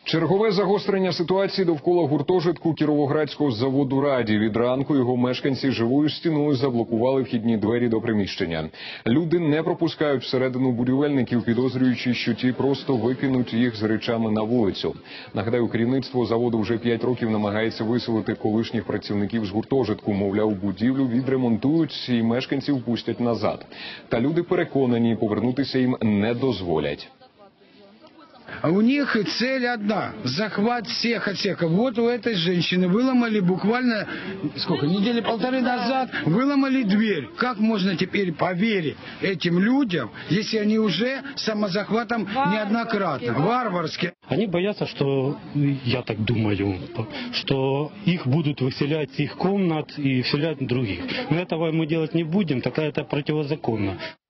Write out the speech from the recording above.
Чергове загострення ситуації довкола гуртожитку Кіровоградського заводу «Раді». Від ранку його мешканці живою стіною заблокували вхідні двері до приміщення. Люди не пропускають всередину будівельників, підозрюючи, що ті просто викинуть їх з речами на вулицю. Нагадаю, керівництво заводу вже 5 років намагається виселити колишніх працівників з гуртожитку. Мовляв, будівлю відремонтують і мешканців пустять назад. Та люди переконані, повернутися їм не дозволять. У них цель одна – захват всех отсеков. Вот у этой женщины выломали буквально, недели полторы назад, выломали дверь. Как можно теперь поверить этим людям, если они уже самозахватом неоднократно, варварски? Они боятся, что, я так думаю, что их будут выселять с их комнат и вселять других. Но этого мы делать не будем, тогда это противозаконно.